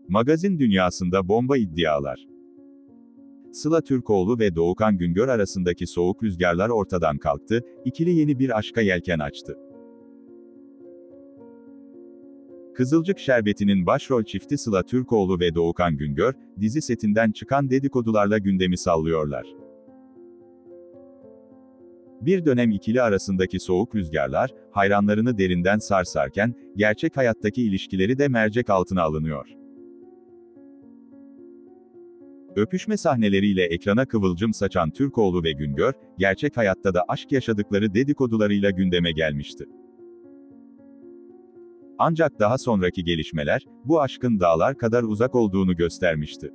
Magazin dünyasında bomba iddialar. Sıla Türkoğlu ve Doğukan Güngör arasındaki soğuk rüzgarlar ortadan kalktı, ikili yeni bir aşka yelken açtı. Kızılcık Şerbeti'nin başrol çifti Sıla Türkoğlu ve Doğukan Güngör, dizi setinden çıkan dedikodularla gündemi sallıyorlar. Bir dönem ikili arasındaki soğuk rüzgarlar, hayranlarını derinden sarsarken, gerçek hayattaki ilişkileri de mercek altına alınıyor. Öpüşme sahneleriyle ekrana kıvılcım saçan Türkoğlu ve Güngör, gerçek hayatta da aşk yaşadıkları dedikodularıyla gündeme gelmişti. Ancak daha sonraki gelişmeler, bu aşkın dağlar kadar uzak olduğunu göstermişti.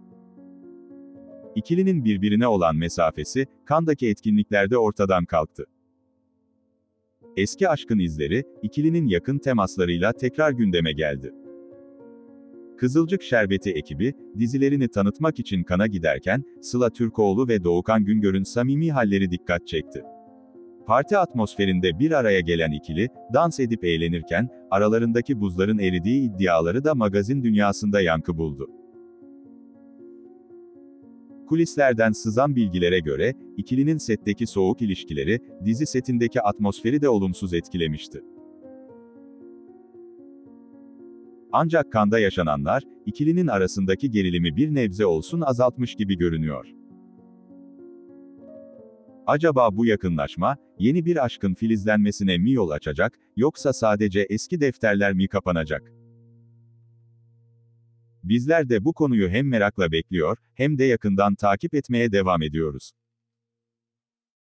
İkilinin birbirine olan mesafesi, Cannes'daki etkinliklerde ortadan kalktı. Eski aşkın izleri, ikilinin yakın temaslarıyla tekrar gündeme geldi. Kızılcık Şerbeti ekibi, dizilerini tanıtmak için Cannes'a giderken, Sıla Türkoğlu ve Doğukan Güngör'ün samimi halleri dikkat çekti. Parti atmosferinde bir araya gelen ikili, dans edip eğlenirken, aralarındaki buzların eridiği iddiaları da magazin dünyasında yankı buldu. Kulislerden sızan bilgilere göre, ikilinin setteki soğuk ilişkileri, dizi setindeki atmosferi de olumsuz etkilemişti. Ancak Cannes'da yaşananlar, ikilinin arasındaki gerilimi bir nebze olsun azaltmış gibi görünüyor. Acaba bu yakınlaşma, yeni bir aşkın filizlenmesine mi yol açacak, yoksa sadece eski defterler mi kapanacak? Bizler de bu konuyu hem merakla bekliyor, hem de yakından takip etmeye devam ediyoruz.